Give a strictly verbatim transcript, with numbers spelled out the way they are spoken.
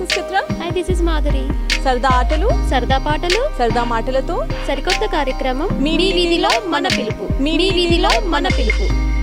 is Chitra. Hi, this is Madhuri. సరదా ఆటలు సరదా పాటలు సరదా మాటలతో సరికొత్త కార్యక్రమం మీ మీ వీధిలో మన పిలుపు మీ వీధిలో మన పిలుపు